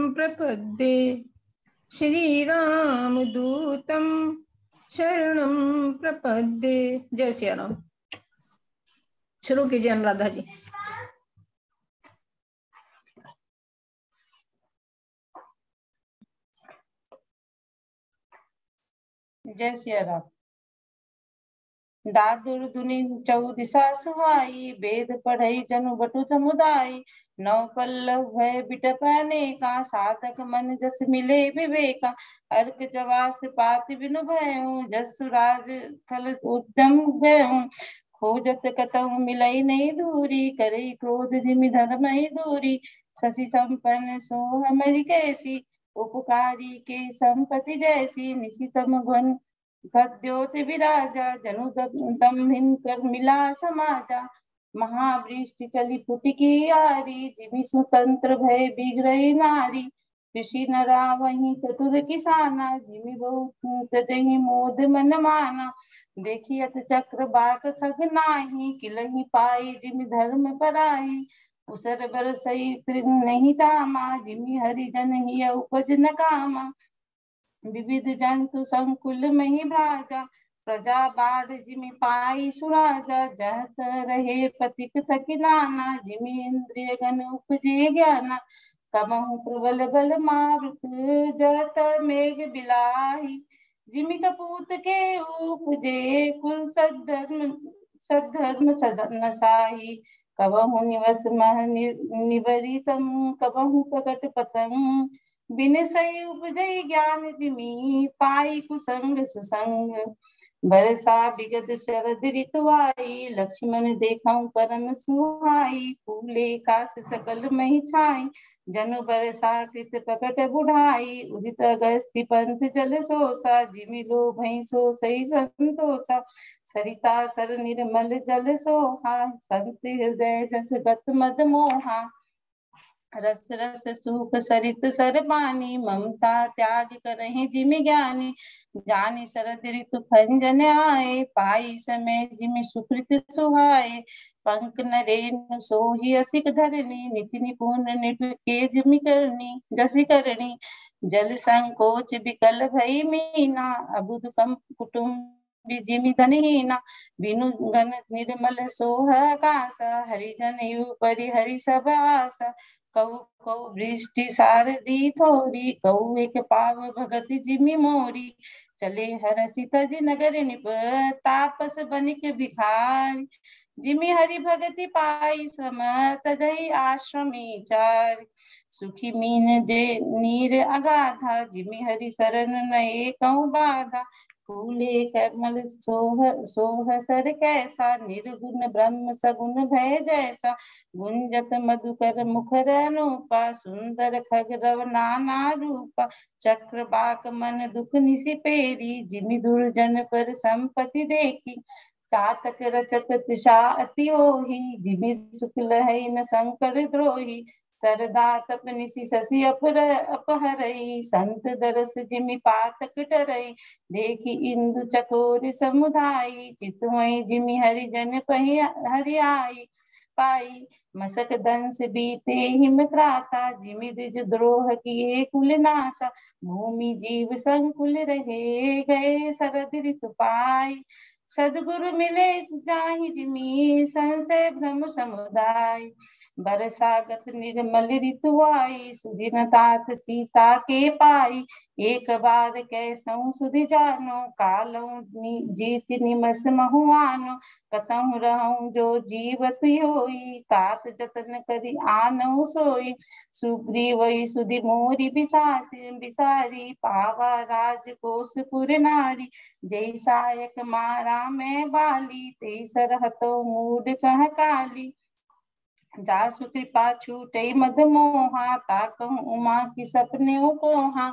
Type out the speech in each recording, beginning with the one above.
प्रपद्ये श्रीरामदूतं शरणं प्रपद्ये। जय सिया राम। शुरू कीजिए अनुराधा जी। जय सिया राम। दादुर दुनि चौदिसा सुहाई, वेद पढ़ई जनु बटु समुदाय। नौ पल्लव भय बिटपने का, साधक मन जस मिले विवेका। अर्क जवास पाति बिनु भयउ, जसु राज खल उद्यम गयउ। खोजत कतहु मिलई नहीं दूरी, करई क्रोध जिमि धर्महि दूरी। शशि संपन्न सोह मरि कैसी, उपकारी के संपत्ति जैसी। निशितम गुण गद्योति विराजा, जनु दम्भिन कर मिला समाजा। महावृष्टि चली फुटकी आरी, जिमि स्वतंत्र भय बिगड़ई नारी। ऋषि नरा वही चतुर किसाना, जिमि बहुत तजहि मोद मन माना। देखियत चक्र बाक खग नाही, किलहि पाई जिमि धर्म पराई। उसर बरसई तृण नहीं जामा, जिमि हरिजन हिय उपज न कामा। विविध जंतु संकुल मही भ्राजा, प्रजा बाढ़ जिमि पाई सुराजा। जहत रहे पथिक थकि नाना, जिमि इंद्रिय गण उपजे ज्ञाना। कमहु प्रबल बल मारुत, जहत मेघ बिलाही। जिमि कपूत के उपजे, कुल सद्धर्म सदन साही। कबहु निवस मह निवरितम, कबहु प्रकट पतंग। बिन सई उपजई ज्ञान, जिमि पाई कुसंग सुसंग। बरसा बिगद शरद ऋतु आई, लक्ष्मण देखऊं परम सुहाई। फूले काश सकल मही छाई, जनु बरसा कृत प्रकट बुढ़ाई। उदित अगस्ति पंथ जल सोसा, जिमि लोभई सो सही संतोषा। सरिता सर निर्मल जल सोहा, संत हृदय जस गत मद मोहा। रस रस सुख सरित सर पानी, ममता त्याग करहि जिमि ज्ञानी। जानि शरद ऋतु खंजन आए, पाई समय जिमि सुकृत सुहाए। पंक नरेन सोहि असिक धरणी, निति निपुण निटके जिमि करनी जसि करणी। जल संकोच विकल भई मीना, अबुध कम कुटुम्ब जिमि धनहीना। बिनु गण निर्मल सोह आकाशा, हरिजन यु परि हरि सब आशा। कौ कौ वृष्टि सारदी थोरी, कौ एक पाव भगति जिमि मोरी। चले हरषि तज नगर निप, तापस बनिक भिखारी। जिमि हरि भगति पाई सम, तजहि आश्रमी चारि। सुखी मीन जे नीर अगाधा, जिमि हरि शरण नए कहूँ बाधा। फूले कमल सोह सर कैसा, निर्गुण ब्रह्म सगुण भय जैसा। गुंजत मधुकर मुखर अनूपा, सुंदर खग रव नाना रूपा। चक्र बाक मन दुख निसि पेरी, जिमि दुर्जन पर संपत्ति देखी। चातक रचत तृषा अति होही, जिमि सुख लहै न संकर द्रोही। सरदा तप निसि शशि अपहरई, संत दरस जिमि पातक टरई। देखी इंदु चकोर समुदायी, चितमय जिमि हरिजन पहि हरियाई। पाई मसक दंस बीते हिम त्राता, जिमि द्विज द्रोह किए कुल नासा। भूमि जीव संकुल रहे, गए शरद ऋतु पाई। सदगुरु मिले जाहि जिमि, संशय भ्रम समुदाय। बरसागत निर्मल ऋतु आई, सुदिन तात सीता के पाई। एक बार कैसहु सुधि जानो, कालहु जीत निमस महुआनो। कतहु रहूं जो जीवत होई, तात जतन करि आनहु सोई। सुग्रीवई सुधि मोरी बिसारी, पावा राजकोषपुर नारी। जय सायक मारा मैं बाली, ते सरहतो मूड कह काली। जासु कृपा छूटई मद मोहा, ताकहु उमा की सपने कोहा।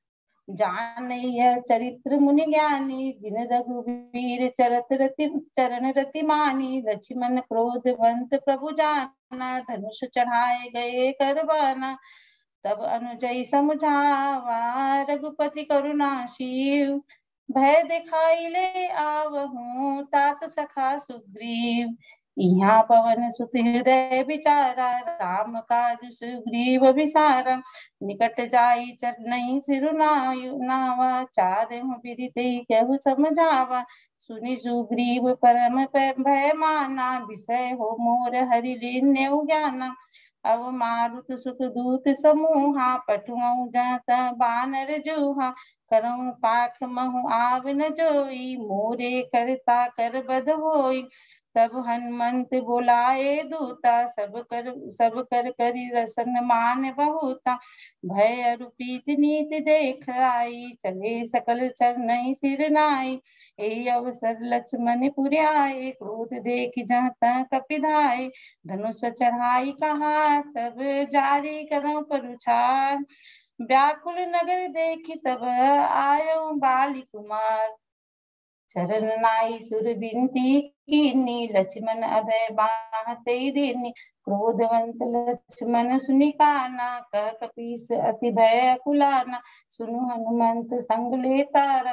जानैया चरित्र मुनि ज्ञानी, जिन रघुवीर चरण रति मानी। लक्ष्मण क्रोधवंत प्रभु जाना, धनुष चढ़ाए गए करबाना। तब अनुजई समझावा, रघुपति करुणा शीव। भय दिखाई ले आवहूँ, तात सखा सुग्रीव। यहाँ पवन सुत हृदय विचारा, राम काज सुग्रीव विसारा। निकट जाई चरनहि सिरुनायु, नावा चारहु विदिते कहु समझावा। सुनि सुग्रीव परम भय माना, विषय हो मोर हरि लीन्यउ ज्ञाना। अब मारुत सुत दूत समूहा, पठुऔ जाता बानर जूहा। करऊँ पाख महु आव न जोई, मोरे करता कर बद होई। तब हनुमंत बोलाए दूता, सब कर करी रसन मान बहुता। भय अरु प्रीति नीति देख आई, चले सकल चरनहि सिर नाई। एहि अवसर लक्ष्मण पुरि आए, क्रोध देख जहाँ तहाँ कपिधाए। धनुष चढ़ाई कहा, तब जारी करऊँ परुछार। व्याकुल नगर देखी तब आयो बाली कुमार। चरण नाई सुर बिनती कीनी, लक्ष्मण अभय बाहते दीनी। क्रोधवंत लक्ष्मण सुनि काना, कह कपीस अति भय कुलाना। सुनु हनुमंत संग ले तारा,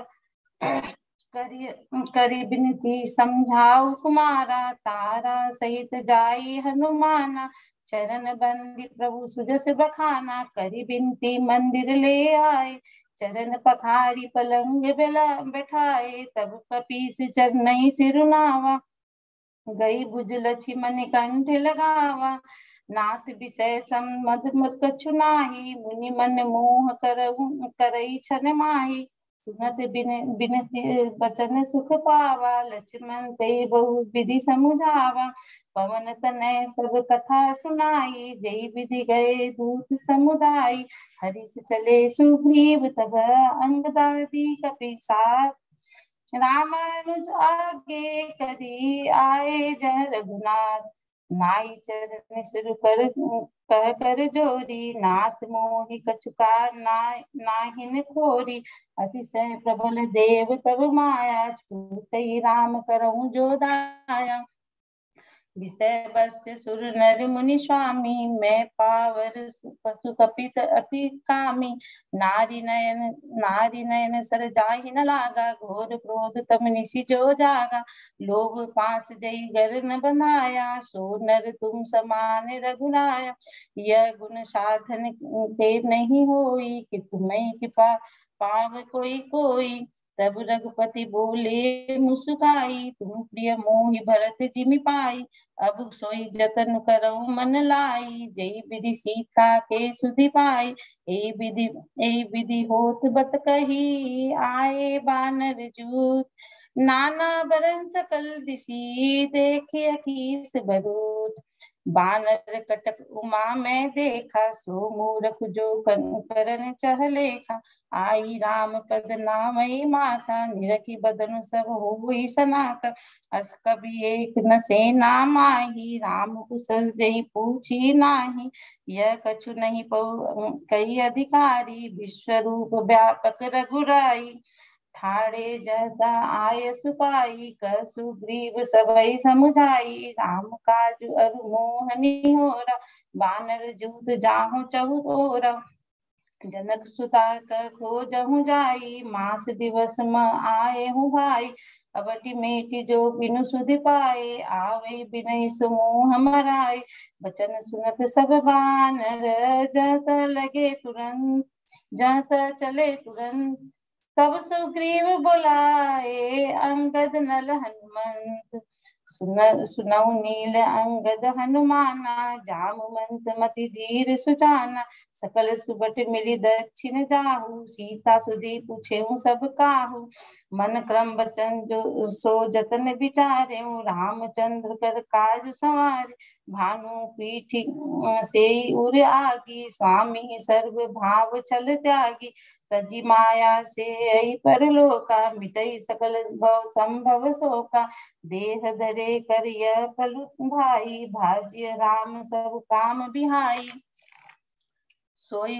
करी बिनती समझाऊ कुमारा। तारा सहित जाई हनुमाना, चरण बंदी प्रभु सुजस बखाना। करी बिनती मंदिर ले आए, चरण पखारी पलंग बेला बैठाए। तब कपीस चरनहि सिरुनावा, गई बुझ लक्ष्मण कंठ लगावा। नाथ विषय मद मत कछु नाही, मुनि मन मोह करई छन माही। सुनत बिनती बचन सुख पावा, लक्ष्मण ते बहु विधि समुझावा। पवन तनय सब कथा सुनाई, जय विधि गए दूत समुदाय। हरिष चले सुग्रीव तब अंगदादी कपीसार। रामानुज आगे करी आए जन रघुनाथ। नाई चरण सुर कर कह कर जोरी, नाथ मोहि कछुका नाहिन खोरी। अतिशय प्रबल देव तब माया, छूटई राम करऊँ जो दाया। विषय बस्य सुर नर मुनि स्वामी, मैं पावर पशु कपित अति कामी। नारी नयन सर जाहि न लागा, घोर क्रोध तम निशि जो जागा। लोभ पास जई गर न बंधाया, सो नर तुम समान रघुराया। यह गुण साधन ते नहीं होई, कि तुम्हें कृपा पाव कोई कोई। तब रघुपति बोले मुस्काई, तुम प्रिय मोहि भरत जिमि पाई। अब सोई जतन करऊँ मन लाई, जय विधि सीता के सुधि पाई। ए विधि होत बत कही, आए बानर जूत। नाना बरन सकल दिसी, देखे अकीस बरूत। बानर कटक उमा में देखा, सो मूरख जो करन चह लेखा। आई राम पद नामई माता, निरखी बदनु सब होई सनाता। अस कभी एक न से नाम आही, राम कुशल जई पूछी नाही। यह कछु नहीं कई अधिकारी, विश्वरूप व्यापक रघुराई। ठाड़े जदा आय सुपाई, कर सुग्रीव सबई समुझाई। राम काज अरु मोहनी होरा, बानर जूत जाहु चहु ओरा। जनक सुता कर खोजहु जाई, मास दिवस म आए हूँ भाई। अबटी मेटी जो बिनु सुधि पाए, आवे बिनय समूह मराए। बचन सुनत सब बानर, जत लगे तुरंत जत चले तुरंत। तब सुग्रीव बुलाए, अंगद नल हनुमंत। सुनऊ नील अंगद हनुमाना, जामवंत मति धीर सुजाना। सकल सुबट मिली दक्षिण जाहू, सीता सुधी पूछेऊ सब काहू। मन क्रम बचन जो सो जतन विचारे, रामचंद्र कर काज संवारे। भानु पीठी से उर आगी, स्वामी सर्व भाव छल त्यागी। तजी माया से आई परलोका, मिटई सकल भव संभव शोका। देह धरे करिय फल भाई, भाज्य राम सब काम बिहाई। सोई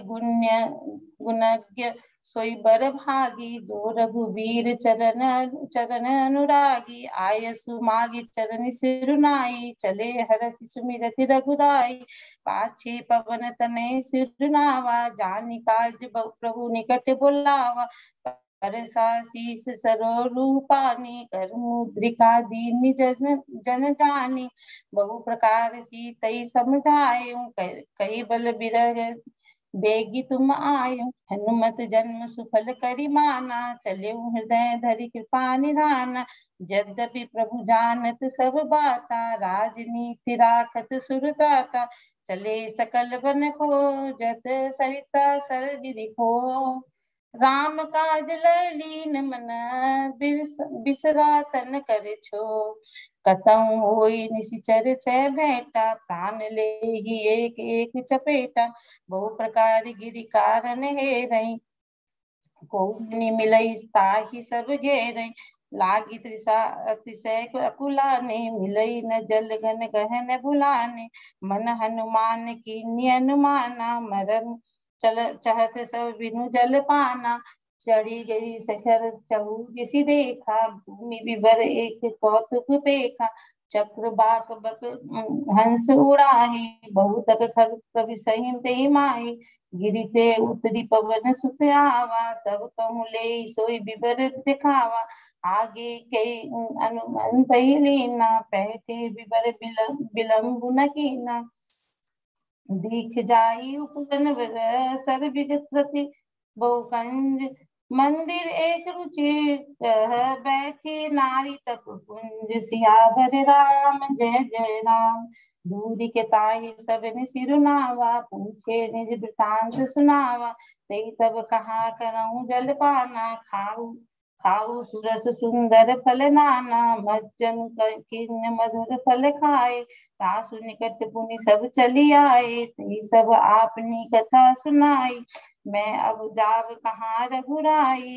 गुणज्ञ सोई बर भागी, जो रघुवीर चरण अनुरागी। आयसु मागी चरण सिरुनाई, चले हरष सुमिरति रघुराई। पाछे पवन तनय सिरुनावा, जानि काज प्रभु निकट बुलावा। करसा शीस सरोरूपानी कर मुद्रिका दीन जन जानी। बहु प्रकार सी तई समझाए कई बल बिरह बेगी तुम आयो। हनुमत जन्म सुफल करी माना चले हृदय धरि कृपा निधाना। यद्यपि प्रभु जानत सब बाता राजनीति राखत सुरताता। चले सकल बन खोजत सरिता सरगिरि को। राम काज लीन मन बिसरा तन कर छो। कतहु होई निशिचर छह भेंटा प्राण ले ही एक एक चपेटा। बहु प्रकार गिरि कारण हे रही को मिलई ताहि सब घेरई। लागी तृषा अतिशय अकुलाने मिलई न जल घन गहन भुलाने। मन हनुमान की अनुमाना मरण चल चहत सब बिनु जल पाना। चढ़ी गई सखर चहु जिसी देखा भूमि विभर एक कौतुक पेखा। चक्र बाक बक हंस उड़ाही बहुतक खग कवि सहिम ते माही। गिरिते उतरी पवन सुत आवा सब कहूँ ले सोई विवर दिखावा। आगे कई अनुमंत लीना पैठे विवर बिलंबु न कीना। दीख जाई उपवन सर विगत सती बहुकंज। मंदिर एक रुचि बैठी नारी तप कुंज। सियावर राम जय जय राम दूरी के ताहि सब सिरुनावा। पूछे निज वृतांत सुनावा ते तब कहा करऊं जल पाना। खाऊ खाऊ सुरस सुंदर फल नाना मज्जन किन्न मधुर फल खाए। तासु निकट पुनि सब चली आए ते सब आपनी कथा सुनाई। मैं अब जाब कहाँ रघुराई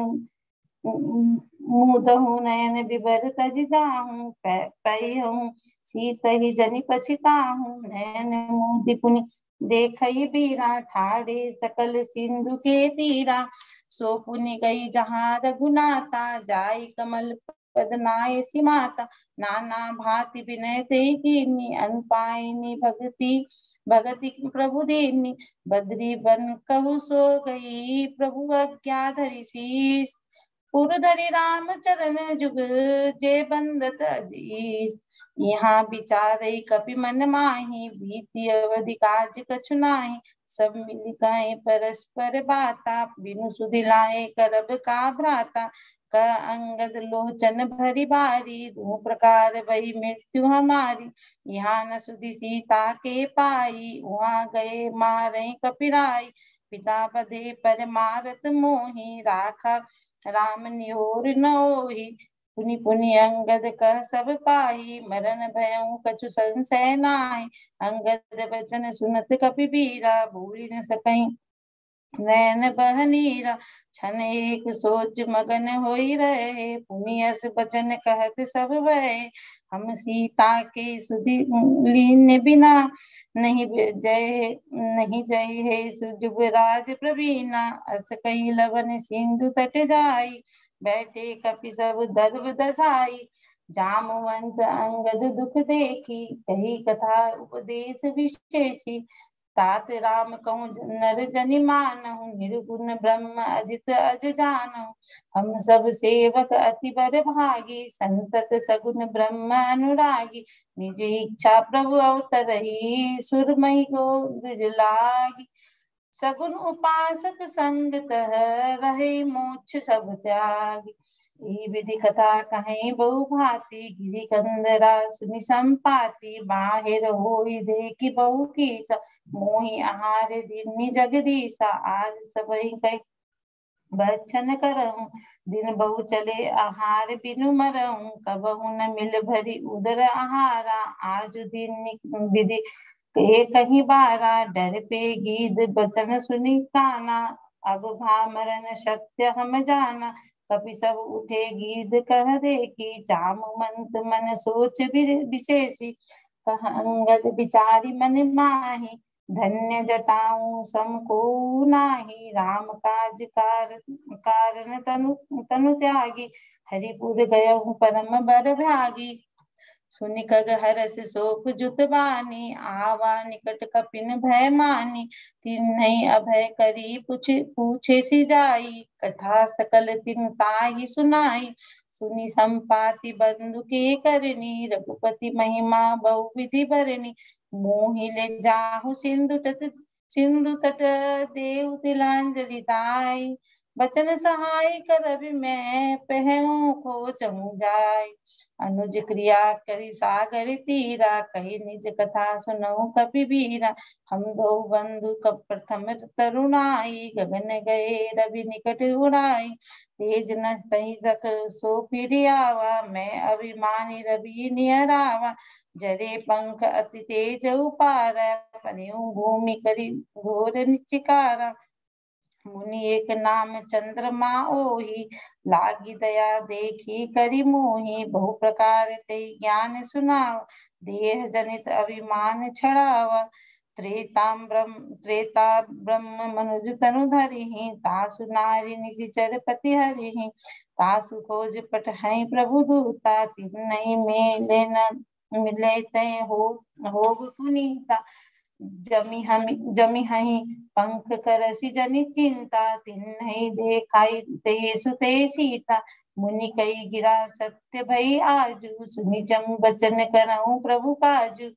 मुदहु नयन विवर तज जाहूं। पई सीत ही जनि पछिताहूं नयन मुदि पुनि देखई बीरा। ठाड़े सकल सिंधु के तीरा सो पुनि गई जहाँ रघुनाथा। जाई कमल पद नाय सी माता नाना भांति विनय ते कीनी। अनपायनी भगति भगति प्रभु देनी। बद्री बन कहु सो गई प्रभु आज्ञा धरि शीस। पुर धरि राम चरण जुग जे बंदत अजीस। यहाँ विचारई कपि मन माही बीती अवधि काज कछु नाही। सब मिल गए परस्पर बाता बिनु सुधि लाए करब का भ्राता। का अंगद लोचन भरी बारी दो प्रकार वही मृत्यु हमारी। यहाँ न सुधि सीता के पाई वहाँ गए मारे कपिराई। पिता बधे पर मारत मोही राखा राम नियोर न होही। पुनि पुनि अंगद कह सब पाही मरण भयउ कछु संशय नाहि। अंगद वचन सुनत कपि बीरा भूरि न सकई नैन बह नीरा। छन एक सोच मगन होई रहे पुनि अस बचन कहत सब भय। हम सीता के सुधि लीन बिना नहीं जय है सुजुबराज प्रवीणा। अस कही लवन सिंधु तट जाई बैठे कपि सब दर्व दसाई। जामवंत अंगद दुख देखी कही कथा उपदेश विशेषी। तात राम कहूँ नर जनि मानहु निर्गुण ब्रह्म अजित अज जानहु। हम सब सेवक अति बर भागी संतत सगुन ब्रह्म अनुरागी। निज इच्छा प्रभु अवतरही सुरमई को द्विज लागी। सगुन उपासक संगतः रहे मोक्ष सब त्यागी। विधि कथा कहीं बहु भांति गिरि कंदरा सुनि संपाति। बाहिर होई देखी बहु कीसा मोहि आहार दीन्हि जगदीसा। आज सबई कई बचन करहूं दिन बहु चले आहार बिनु मरहूं। कबहु न मिल भरी उदर आहारा आज दीन्हि विधि ये कहीं बारा। डर पे गीध बचन सुनि काना अब भा मरण सत्य हम जाना। कपि सब उठे गीध कह देखी जामवंत मन सोच विशेषी। कह अंगद विचारी मन माही धन्य जटाऊं सम को नाही। राम काज कारण तनु त्यागी हरिपुर गयहु परम बर भागी। सुनि खग हरस शोक जुत बानी, आवा निकट कपिन भय मानी। तिन्हि अभय करी पूछे सी जाई, कथा सकल तिन ताहि सुनाई। सुनि संपाति बंधु के करनी, रघुपति महिमा बहु विधि भरनी। मोहि ले जाहु सिंधु तट, देव तिलांजलि दाई। बचन सहाय कर मैं, पहनु खोजहु जाय। अनुज क्रिया करी सागर तीरा, कही निज कथा सुनऊ कपिबीरा। हम दो बंधु कब प्रथम तरुणाई, गगन गए रवि निकट उड़ाई। तेज न सही सक सो फिर आवा, मैं अभिमानी रवि नियरावा। जरे पंख अति तेज उपारा, पन्यु भूमि करी घोर निचिकारा। मुनि एक नाम चंद्रमा ओहि, लागी दया देखी करी मोहि। बहु प्रकार ते ज्ञान सुनाव, देह जनित अभिमान छड़ावा। त्रेता ब्रह्म मनुज तनु धरिहि, तासु नारी निशिचर पति हरिहि। तासु खोज पट हैं प्रभु दूता, तिन्हि मेले न मिले तय होग पुनीता। जमी हहि पंख करसी जनि चिंता, तिन्हि देखाई ते सुते सीता। मुनि कई गिरा सत्य भई आजू, सुनि जम बचन करऊं प्रभु काजू।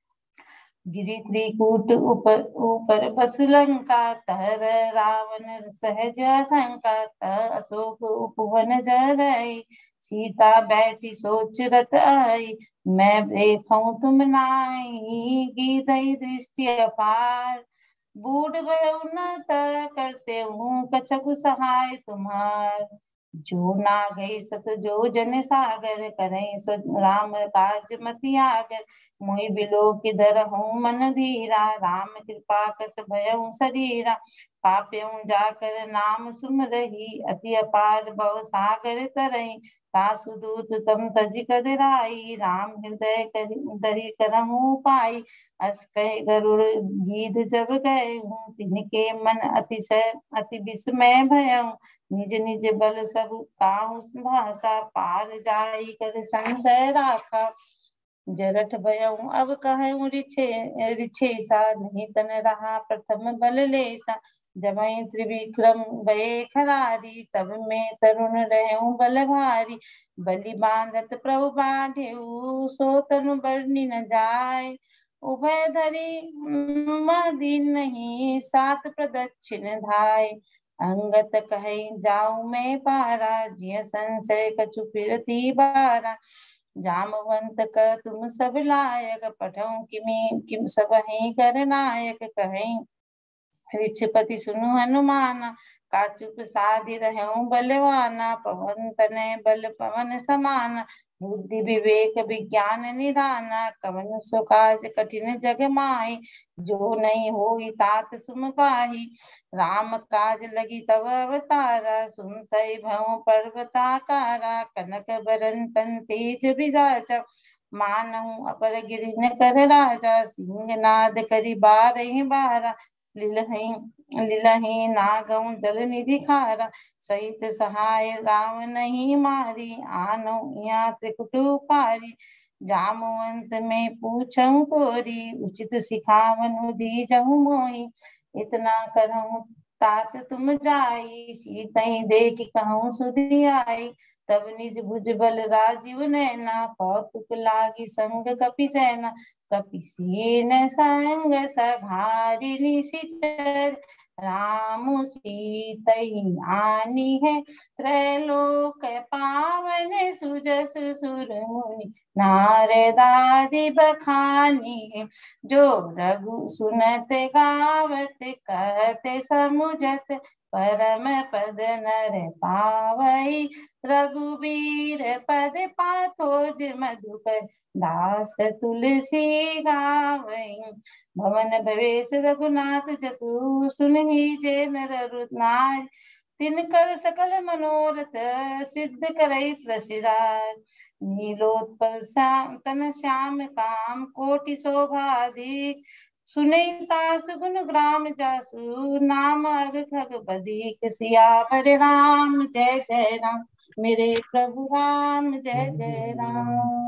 गिरि त्रिकूट ऊपर बस लंका, तर रावण सहज आशंका। अशोक उपवन जरई, सीता बैठी सोच रत आई। मैं देखूं तुम नाई, गीधई दृष्टि अपार। बूढ़ भयो न करते हूँ, कछुक सहाय तुम्हार। जो ना गई सत जो जन सागर, करें सो राम काज मति आगर। मोहि बिलो की दर हूँ मन धीरा, राम कृपा कस भयउ शरीरा। पाप्यऊ जाकर नाम सुमरही, अति अपार भव सागर तरही। तासु दूत तम तजि कदराई, राम हृदय दरि करहु पाई। अस कह गरुड़ गीध जब गए हूँ, तिनके मन अति विस्मय भयउ। निज निज बल सब काहू भाषा, पार जाई कर संशय राखा। जरठ भयऊ अब कहूँ रिछेसा, नहीं तन रहा प्रथम बल लेसा। जबहि त्रिविक्रम भये खरारी, तब में तरुण रहूं बल भारी। बलि बांधत प्रभु बाढ़ेऊ, सो तनु बरनी न जाय। उभय धरी मदीन नहीं, सात प्रदक्षिण धाय। अंगत कहीं जाऊं मैं पारा, जिय संशय कछु फिरती बारा। जामवंत का तुम सब लायक, पठऊं किम सब ही कर नायक। कहीं ऋषपति सुनु हनुमाना, काचुप साधि रहूं बलवाना। पवन तनय बल पवन समाना, बुद्धि विवेक विज्ञान निधाना। कवन सो काज कठिन जग माही, जो नहीं होई तात सुम पाही। राम काज लगी तब अवतारा, सुनतई भव पर्वताकारा। कनक बरन तन तेज विराजा, मानहु अपर गिरि न कर राजा। सिंह नाद करि बारहि बारा, लिलहि नागऊ जल निधि खारा। सहित सहाय राम नहीं मारी, आनो या त्रिकुट पारी। जामवंत में पूछऊं कोरी, उचित सिखावनु दीजहु मोहि। इतना करहूं तात तुम जाई, सीतई देख कहूं सुधि आई। तब निज भुज बल राजीव नैना, कौतुक लागी संग कपि सेना। कपिसेन संग सघारि निशिचर, राम सीतई आनी है। त्रैलोक पावन सुजस सुर मुनि, नारदादि बखानी है। जो रघु सुनत गावत, कहते समुझत। परम पद नर पावई, रघुबीर पद पाथोज मधुकर। दास तुलसी गावई। भवन भवेश रघुनाथ जसु, सुनहि जे नर नार। तिनकर सकल मनोरथ, सिद्ध करई त्रसिरार। नीलोत्पल तन श्याम काम, कोटि शोभाधिक। सुनई तास गुण ग्राम जासु, नाम अग खग बधिक। सियावर राम जय जय राम, मेरे प्रभु राम जय जय राम।